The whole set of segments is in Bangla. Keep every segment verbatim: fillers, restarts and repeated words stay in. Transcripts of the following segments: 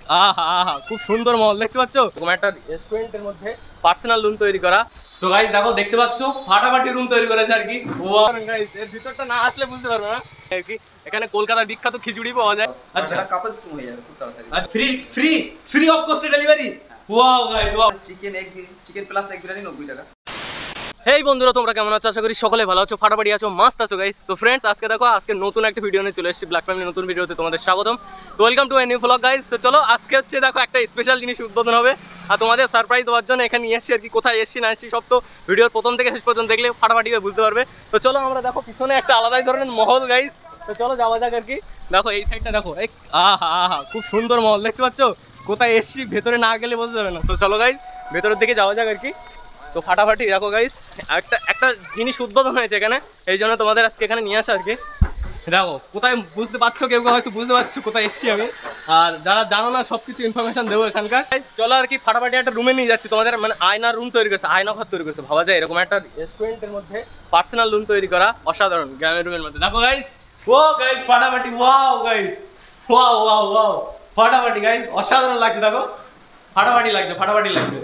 আহা আহা খুব সুন্দর মহল দেখতে পাচ্ছ, এরকম একটা রেস্টুরেন্টের মধ্যে পার্সোনাল রুম তৈরি করা। তো গাইস দেখো দেখতে পাচ্ছ ফাটাফাটি রুম তৈরি করেছে আর কি। ওয়াও গাইস এর ভিতরটা না আসলে বুঝতে পারবে না আর কি। এখানে কলকাতার বিখ্যাত খিচুড়ি পাওয়া যায়। আচ্ছা কাপলস রুম হয়ে যাবে খুব তাড়াতাড়ি। আচ্ছা free free free of cost delivery. Wow guys wow. Chicken egg chicken plus egg biryani নব্বই টাকা। হেই বন্ধুরা, তোমরা কেমন আছো? আশা করি সকলে ভালো আছো, ফাটাফাটি আছো, মাস্ত আছো গাইস। তো ফ্রেন্ডস আজকে দেখো আজকে নতুন একটা ভিডিও নিয়ে চলে এসেছি ব্ল্যাক ফ্যামিলি নতুন ভিডিওতে তোমাদের স্বাগতম। তো welcome to a new blog guys. তো চলো আজকে হচ্ছে দেখো একটা স্পেশাল জিনিস উদ্বোধন হবে আর তোমাদের সারপ্রাইজ দেওয়ার জন্য এখানে নিয়ে এসেছি আর কি। কোথায় এসেছি না এসেছি সব তো ভিডিওর প্রথম থেকে শেষ পর্যন্ত দেখলে ফাটাফাটি বুঝতে পারবে। তো চলো আমরা দেখো পিছনে একটা আলাদাই ধরনের মহল গাইস। তো চলো যাওয়া যাক আর কি। দেখো এই সাইডটা দেখো, এই আহা আহা খুব সুন্দর মহল দেখতে পাচ্ছ। কোথায় এসেছি ভেতরে না গেলে বোঝা যাবে না। তো চলো গাইস ভেতরের দিকে যাওয়া যাক আর কি। তো ফাটাফাটি দেখো গাইস একটা একটা জিনিস উদ্বোধন হয়েছে এখানে, এই জন্য তোমাদের আজকে এখানে নিয়ে আসা আর কি। দেখো কোথায় বুঝতে পারছো, কেউ কেউ হয়তো বুঝতে পারছো কোথায় এসেছি আমি, আর যারা জানো না সব কিছু ইনফরমেশন দেবো এখানকার। চলো আর কি ফাটাফাটি একটা রুমে নিয়ে যাচ্ছি তোমাদের, মানে আয়নার রুম তৈরি করেছে, আয়না ঘর তৈরি করেছে, ভাবা যায় এরকম একটা রেস্টুরেন্টের মধ্যে পার্সোনাল রুম তৈরি করা, অসাধারণ গ্রামের রুমের মধ্যে। দেখো গাইস ও গাইস ফাটাফাটি wow guys wow wow wow ফাটাফাটি গাইস অসাধারণ লাগছে। দেখো ফাটাফাটি লাগছে ফাটাফাটি লাগছে।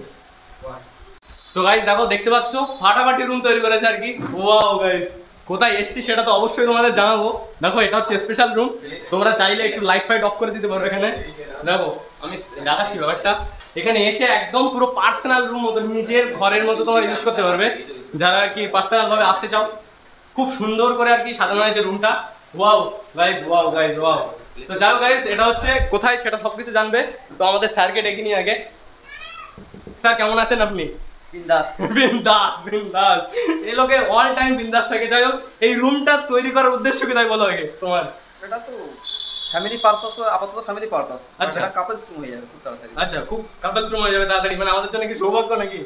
তো গাইস দেখো দেখতে পাচ্ছ ফাটাফাটি রুম তৈরি করেছে আর কি। ওয়াও গাইস কোথায় এসছি সেটা তো অবশ্যই তোমাদের জানাবো। দেখো এটা হচ্ছে স্পেশাল রুম, তোমরা চাইলে একটু লাইট ফাইট অফ করে দিতে পারো এখানে। দেখো আমি দেখাচ্ছি ব্যাপারটা, এখানে এসে একদম পুরো পার্সোনাল রুম মতো নিজের ঘরের মতো তোমরা ইউজ করতে পারবে যারা আর কি পার্সোনাল ভাবে আসতে চাও। খুব সুন্দর করে আর কি সাজানো হয়েছে রুমটা। Wow guys wow guys wow. তো যাও গাইস এটা হচ্ছে কোথায় সেটা সবকিছু জানবে। তো আমাদের স্যারকে ডেকে নিয়ে আগে। স্যার কেমন আছেন আপনি? বিন্দাস বিন্দাস বিন্দাস এই লোকে অল টাইম বিন্দাস থাকে। যাই হোক এই রুমটা তৈরি করার উদ্দেশ্য কি তাই বলো আগে তোমার? এটা তো ফ্যামিলি পারপাস, আপাতত ফ্যামিলি পারপাস। আচ্ছা এটা কাপলস রুম হয়ে যাবে খুব তাড়াতাড়ি। আচ্ছা খুব কাপলস রুম হয়ে যাবে তাড়াতাড়ি, মানে আমাদের জন্য কি সৌভাগ্য নাকি?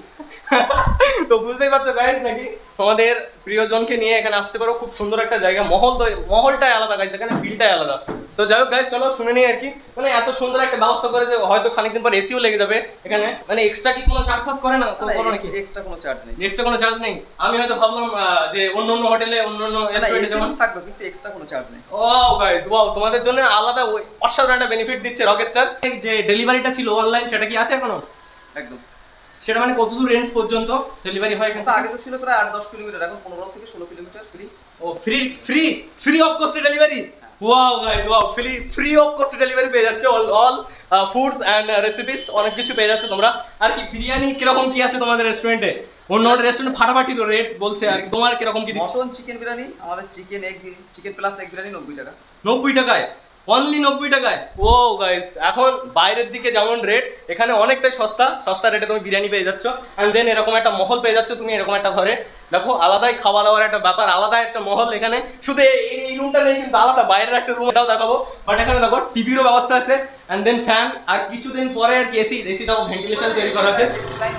তো বুঝতেই পারছো গাইস নাকি তোমাদের প্রিয়জনকে নিয়ে এখানে আসতে পারো, খুব সুন্দর একটা জায়গা, মহল মহলটাই আলাদা গাইস, এখানে ফিলটাই আলাদা। তো যাই হোক গাইস চলো শুনে নিই আর কি। মানে এত সুন্দর একটা ব্যবস্থা করেছে, হয়তো খানিকদিন পর এসিও লেগে যাবে এখানে। মানে এক্সট্রা কি কোনো চার্জ ফাস করে না তো? করো নাকি? এক্সট্রা কোনো চার্জ নেই। এক্সট্রা কোনো চার্জ নেই? আমি হয়তো ভাবলাম যে অন্য অন্য হোটেলে অন্য অন্য রেস্টুরেন্টে যেমন থাকবে কিন্তু এক্সট্রা কোনো চার্জ নেই। ওয়াও গাইস ওয়াও তোমাদের জন্য আলাদা অসাধারণ একটা বেনিফিট দিচ্ছে রকস্টার। যে ডেলিভারিটা ছিল অনলাইন সেটা কি আছে এখনো? একদম। সেটা মানে কতদূর রেঞ্জ পর্যন্ত ডেলিভারি হয়? কিন্তু আগে তো ছিল প্রায় আট দশ কিলোমিটার, এখন পনেরো থেকে ষোলো কিলোমিটার ফ্রি। ও free free free of cost delivery. Wow guys wow free free of cost delivery পেয়ে যাচ্ছে, all all foods and recipes অনেক কিছু পেয়ে যাচ্ছে তোমরা। আর কি বিরিয়ানি কিরকম কি আছে তোমাদের রেস্টুরেন্টে? অন্য অন্য রেস্টুরেন্টে ফাটাফাটি তো রেট বলছে, আর কি তোমার কিরকম কি? মটন চিকেন বিরিয়ানি, আমাদের chicken egg chicken plus egg biryani নব্বই টাকা। নব্বই টাকায়? অনলি নব্বই টাকায়? ও গাইস এখন বাইরের দিকে যেমন রেট এখানে অনেকটাই সস্তা, সস্তা রেটে তুমি বিরিয়ানি পেয়ে যাচ্ছ। অ্যান্ড দেন এরকম একটা মহল পেয়ে যাচ্ছ তুমি এরকম একটা ঘরে। দেখো আলাদাই খাওয়া দাওয়ার একটা ব্যাপার, আলাদা একটা মহল এখানে। শুধু এই রুমটা নেই কিন্তু আলাদা বাইরের একটা রুম, এটাও দেখাবো। বাট এখানে দেখো টিভিরও ব্যবস্থা আছে, অ্যান্ড দেন ফ্যান, আর কিছুদিন পরে আর কি এসি এসিটাও ভেন্টিলেশন তৈরি করা আছে।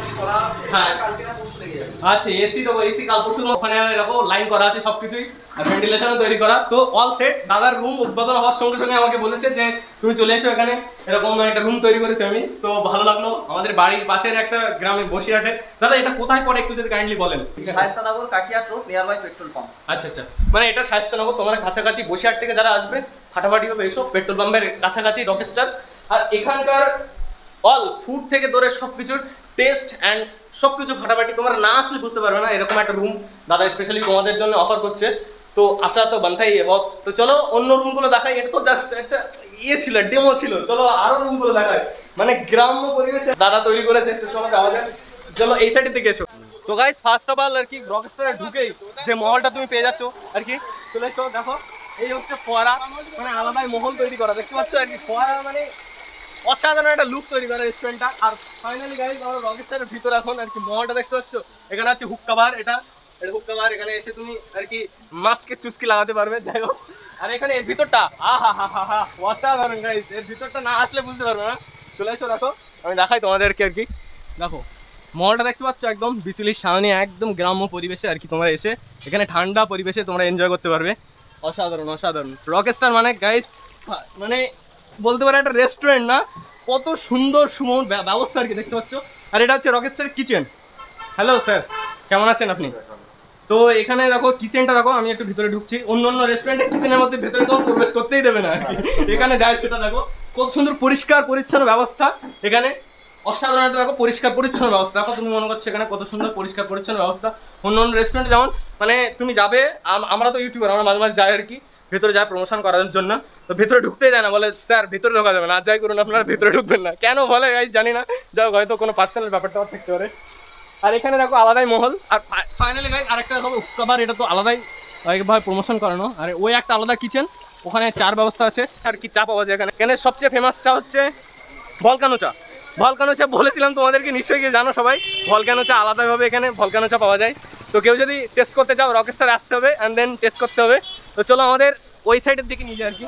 হ্যাঁ আচ্ছা এসি তো এসি কাল পরশু ওখানে দেখো লাইন করা আছে সবকিছুই, আর ভেন্টিলেশনও তৈরি করা। তো অল সেট। দাদার রুম উদ্বোধন হওয়ার সঙ্গে সঙ্গে আমাকে বলেছে যে তুমি চলে এসো এখানে, এরকম একটা রুম তৈরি করেছি আমি। তো ভালো লাগলো, আমাদের বাড়ির পাশের একটা গ্রামে বসিরহাটে। দাদা এটা কোথায় পড়ে একটু যদি কাইন্ডলি বলেন? Shaistanagar Kathiat road, near by petrol pump. আচ্ছা আচ্ছা মানে এটা শায়েস্তানগর তোমার কাছাকাছি, বসিরহাট থেকে যারা আসবে ফাটাফাটি হবে এসো, পেট্রোল পাম্পের কাছাকাছি রকস্টার। আর এখানকার অল ফুড থেকে ধরে সবকিছুর টেস্ট অ্যান্ড সবকিছু ফাটাফাটি, তোমরা না আসলে বুঝতে পারবে না এরকম একটা রুম দাদা স্পেশালি তোমাদের জন্য অফার করছে। তো আশা তো বান্ধাই বস। তো চলো অন্য রুমগুলো দেখাই, এটা তো জাস্ট একটা ইয়ে ছিল, ডেমো ছিল। চলো আরো রুমগুলো দেখাই, মানে গ্রাম্য পরিবেশে দাদা তৈরি করেছে। তো চলো যাওয়া যাক, চলো এই সাইডের দিকে এসো। তো গাইস ফার্স্ট অফ অল আর কি রকস্টারে ঢুকেই যে মহলটা তুমি পেয়ে যাচ্ছ আর কি, চলে এসো। দেখো এই হচ্ছে ফোয়ারা, মানে আলাদাই মহল তৈরি করা দেখতে পাচ্ছ আর কি। ফোয়ারা মানে অসাধারণ একটা লুক তৈরি করে রেস্টুরেন্টটা। আর ফাইনালি গাইস আমরা রকস্টারের ভিতরে এখন আর কি মহলটা দেখতে পাচ্ছ। এখানে আছে হুক কাভার, এটা এটা হুক কাভার, এখানে এসে তুমি আর কি মাস্কে চুস্কি লাগাতে পারবে। যাই হোক আর এখানে এর ভিতরটা আহা হা হা হা অসাধারণ গাইস, এর ভিতরটা না আসলে বুঝতে পারবে না। চলে এসো দেখো আমি দেখাই তোমাদেরকে আর কি। দেখো মহলটা দেখতে পাচ্ছ একদম বিচুলির সামনে, একদম গ্রাম্য পরিবেশে আর কি। তোমরা এসে এখানে ঠান্ডা পরিবেশে তোমরা এনজয় করতে পারবে। অসাধারণ অসাধারণ রকস্টার মানে গাইস, মানে বলতে পারে একটা রেস্টুরেন্ট না, কত সুন্দর সুমন ব্যবস্থা আর কি দেখতে পাচ্ছ। আর এটা হচ্ছে রকস্টার কিচেন। হ্যালো স্যার কেমন আছেন আপনি? তো এখানে দেখো কিচেনটা দেখো, আমি একটু ভিতরে ঢুকছি। অন্য অন্য রেস্টুরেন্টের কিচেনের মধ্যে ভেতরে তো প্রবেশ করতেই দেবে না আর কি, এখানে যায় সেটা দেখো। কত সুন্দর পরিষ্কার পরিচ্ছন্ন ব্যবস্থা এখানে, অসাধারণ একটা দেখো পরিষ্কার পরিচ্ছন্ন ব্যবস্থা। দেখো তুমি মনে করছো এখানে কত সুন্দর পরিষ্কার পরিচ্ছন্ন ব্যবস্থা। অন্য অন্য রেস্টুরেন্টে যেমন মানে তুমি যাবে, আমরা তো ইউটিউবার, আমরা মাঝে মাঝে যাই আর কি, ভেতরে যায় প্রমোশন করার জন্য, তো ভেতরে ঢুকতেই যায় না, বলে স্যার ভেতরে ঢোকা যাবে না, আর যাই করুন আপনারা ভেতরে ঢুকবেন না, কেন বলে গাইস জানি না, যাও হয়তো কোনো পার্সোনাল ব্যাপারটা থাকতে পারে। আর এখানে দেখো আলাদাই মহল। আর ফাইনালি গাইস আরেকটা দেখো খাবার, এটা তো আলাদাই ভাবে প্রমোশন করানো। আর ওই একটা আলাদা কিচেন, ওখানে চার ব্যবস্থা আছে। আর কি চা পাওয়া যায় এখানে, এখানে সবচেয়ে ফেমাস চা হচ্ছে ভলকানো চা। ভলকানো চা বলেছিলাম তোমাদেরকে, নিশ্চয়ই গিয়ে জানো সবাই, ভলকানো চা আলাদাভাবে এখানে ভলকানো চা পাওয়া যায়। তো কেউ যদি টেস্ট করতে চাও রকস্টারে আসতে হবে অ্যান্ড দেন টেস্ট করতে হবে। তো চলো আমাদের ওই সাইডের দিকে নিয়ে যাই আর কি।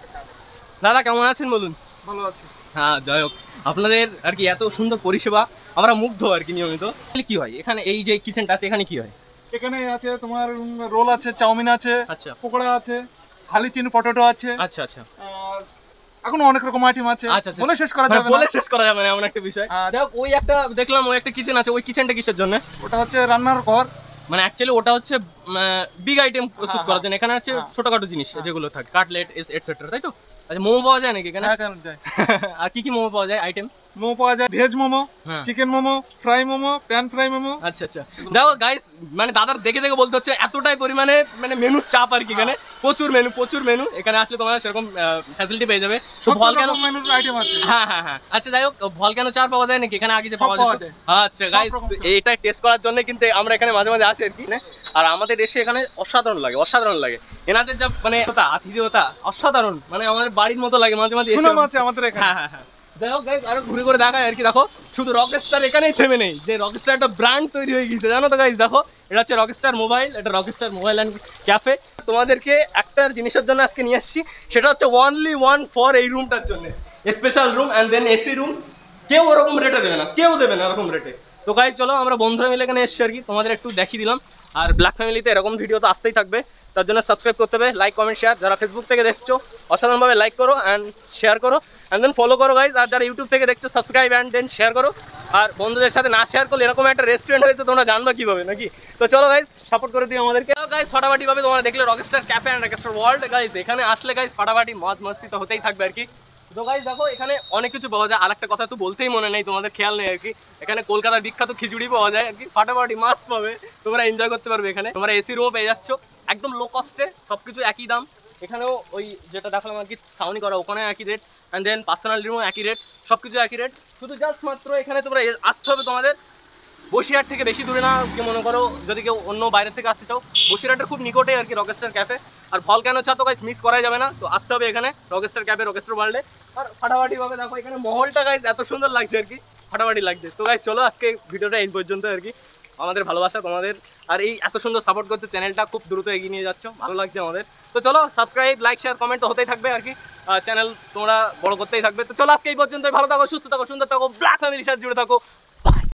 দাদা কেমন আছেন বলুন? ভালো আছে। হ্যাঁ যাই হোক, আপনাদের আর কি এত সুন্দর পরিষেবা, আমরা মুগ্ধ আর কি নিয়মিত। কি হয় এখানে, এই যে কিচেনটা আছে এখানে কি হয়? এখানে আছে তোমার রোল আছে, চাউমিন আছে, আচ্ছা পকোড়া আছে, খালি চিনি পটেটো আছে, আচ্ছা আচ্ছা আর এখন অনেক রকম আইটেম আছে, আচ্ছা আচ্ছা। বলে শেষ করা মানে যাবে বলে না। শেষ করা যাবে না এমন একটা বিষয়। আর যাই হোক, ওই একটা দেখলাম ওই একটা কিচেন আছে, ওই কিচেনটা কিসের জন্য? ওটা হচ্ছে রান্নার ঘর, মানে অ্যাকচুয়ালি ওটা হচ্ছে বিগ আইটেম প্রস্তুত হ্যাঁ, করার জন্য, এখানে হচ্ছে হ্যাঁ। ছোটখাটো জিনিস যেগুলো থাকে, কাটলেট এটসেট্রা, তাই তো? আচ্ছা মোমো পাওয়া যায় নাকি এখানে? হ্যাঁ, এখানে যায়। আর কি কি মোমো পাওয়া যায় আইটেম? মোমো পাওয়া যায়, ভেজ মোমো, হ্যাঁ। Chicken momo, fry momo, pan fry momo. আচ্ছা আচ্ছা। দেখো গাইস, মানে দাদার দেখে দেখে বলতে হচ্ছে এতটাই পরিমাণে মানে মেনু চাপ আর কি, এখানে প্রচুর মেনু প্রচুর মেনু। এখানে আসলে তোমরা সেরকম ফ্যাসিলিটি পেয়ে যাবে। তো ভলকানো মেনুর আইটেম আছে। হ্যাঁ হ্যাঁ হ্যাঁ। আচ্ছা যাই হোক, ভলকানো চা পাওয়া যায় নাকি এখানে? আগে যে সব পাওয়া পাওয়া যেত। যায়। আচ্ছা গাইস, রকম চা। এটা টেস্ট করার জন্য কিন্তু আমরা এখানে মাঝে মাঝে আসি আর কি। আর আমাদের এসে এখানে অসাধারণ লাগে, অসাধারণ লাগে এনাদের যা মানে ওটা আতিথেয়তা অসাধারণ, মানে আমাদের বাড়ির মতো লাগে মাঝে মাঝে এসে। সুনাম আছে আমাদের এখানে। হ্যাঁ হ্যাঁ হ্যাঁ। যাই হোক গাইস, আরো ঘুরে ঘুরে দেখায় আর কি। দেখো শুধু রকস্টার এখানেই থেমে নেই, যে রকস্টার একটা ব্র্যান্ড তৈরি হয়ে গেছে, জানো তো গাইস? দেখো এটা হচ্ছে রকস্টার মোবাইল, এটা রকস্টার মোবাইল অ্যান্ড ক্যাফে। তোমাদেরকে একটা জিনিসের জন্য আজকে নিয়ে আসছি, সেটা হচ্ছে ওনলি ওয়ান ফর এই রুমটার জন্য, special room and then AC room. কেউ ওরকম রেটে দেবে না, কেউ দেবে না এরকম রেটে। তো গাইস চলো, আমরা বন্ধুরা মিলে এখানে এসছি আর কি, তোমাদের একটু দেখিয়ে দিলাম। আর ব্ল্যাক ফ্যামিলিতে এরকম ভিডিও তো আসতেই থাকবে, তার জন্য সাবস্ক্রাইব করতে হবে, লাইক কমেন্ট শেয়ার। যারা ফেসবুক থেকে দেখছো অসাধারণভাবে লাইক করো অ্যান্ড শেয়ার করো অ্যান্ড দেন ফলো করো গাইজ। আর যারা ইউটিউব থেকে দেখছো সাবস্ক্রাইব অ্যান্ড দেন শেয়ার করো। আর বন্ধুদের সাথে না শেয়ার করলে এরকম একটা রেস্টুরেন্ট হয়েছে তোমরা জানবা কীভাবে নাকি? তো চলো গাইজ, সাপোর্ট করে দিও আমাদেরকে। গাইজ ফাটাফাটিভাবে তোমরা দেখলে Rockstar cafe and Rockstar world. Guys এখানে আসলে গাইজ ফাটাফাটি মজ মস্তি তো হতেই থাকবে আর কি। তো গাইজ দেখো এখানে অনেক কিছু পাওয়া যায়। আর একটা কথা তো বলতেই মনে নেই, তোমাদের খেয়াল নেই আর কি, এখানে কলকাতার বিখ্যাত খিচুড়ি পাওয়া যায় আর কি, ফাটাফাটি মাস্ট পাবে, তোমরা এনজয় করতে পারবে এখানে। তোমরা এসি রুমও পেয়ে যাচ্ছ একদম লো কস্টে, সব কিছু একই দাম। এখানেও ওই যেটা দেখালাম আর কি সাউনি করা, ওখানে একই রেট অ্যান্ড দেন পার্সোনাল রুমও একই রেট, সব কিছু একই রেট। শুধু জাস্ট মাত্র এখানে তোমরা আসতে হবে তোমাদের বসিরহাট থেকে, বেশি দূরে না। কি মনে করো যদি কেউ অন্য বাইরের থেকে আসতে চাও, বসিরহাটের খুব নিকটে আর কি রকস্টার ক্যাফে। আর ভলকানো চা তো গাইজ মিস করাই যাবে না, তো আসতে হবে এখানে রকস্টার ক্যাফে রকস্টার ওয়ার্ল্ডে। আর ফাটাফাটিভাবে দেখো এখানে মহলটা গাইজ এত সুন্দর লাগছে আর কি, ফাটাফাটি লাগছে। তো গাইজ চলো আজকে ভিডিওটা এই পর্যন্ত আর কি। আমাদের ভালোবাসা তোমাদের, আর এই এত সুন্দর সাপোর্ট করতে চ্যানেলটা খুব দ্রুত এগিয়ে নিয়ে যাচ্ছ, ভালো লাগছে আমাদের। তো চলো সাবস্ক্রাইব লাইক শেয়ার কমেন্ট তো হতেই থাকবে আর কি, চ্যানেল তোমরা বড় করতেই থাকবে। তো চলো আজকে এই পর্যন্তই, ভালো থাকো সুস্থ থাকো সুন্দর থাকো, ব্ল্যাক ফ্যামিলির সাথে জুড়ে থাকো।